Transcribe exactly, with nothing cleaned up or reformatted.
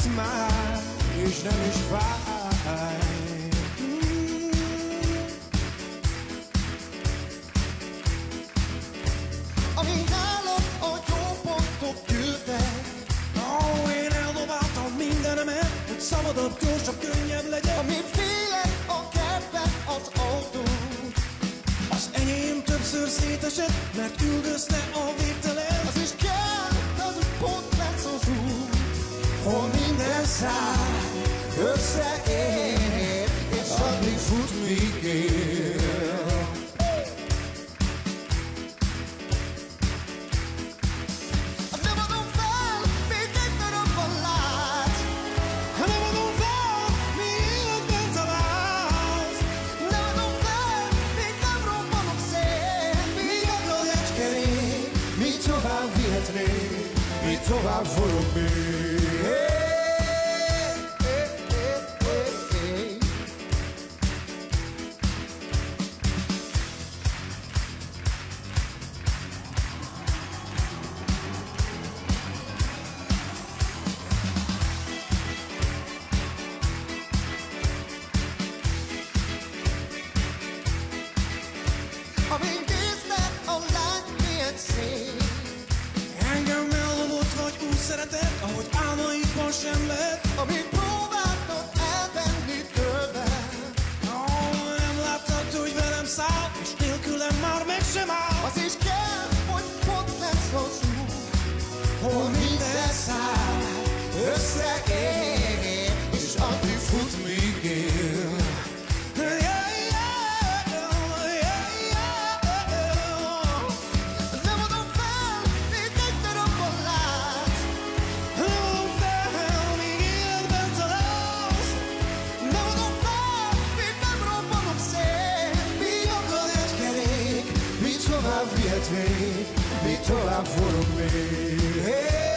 itt már, és nem is fáj. Ami nálad a jó pontok gyűltek. Ó, én eldobáltam mindenemet, hogy szabadabb, gyorsabb, könnyebb legyen. Amit félek a kertben az autó. Az enyém többször szétesett, mert üldözte a végtelen. Az is kell, az úgy pont lesz az út, Hol minden száll összeér, és addig fut, míg él. nem adom fel, még egy darabban látsz. Nem adom fel, míg életben találsz. Nem adom fel, még nem robbanok szét. Míg akad egy kerék, míg tovább vihetnék, míg tovább forog még. Amíg nézted a lány milyen szép. Engem eldobott vagy úgy szereted, ahogy álmaidban sem lehet. Amíg próbáltad elvenni tőle. Ó, nem láttad, hogy velem száll, és nélkülem már meg sem áll. Az is kell, hogy pont lesz az út, Hol minden száll összeér, és addig fut, míg él. Yeah, yeah, yeah, yeah. nem adom fel, még egy darabban látsz. Nem adom fel, míg életben találsz. Nem adom fel, még nem robbanok szét. Míg akad egy kerék, míg tovább vihet még, míg tovább forog még.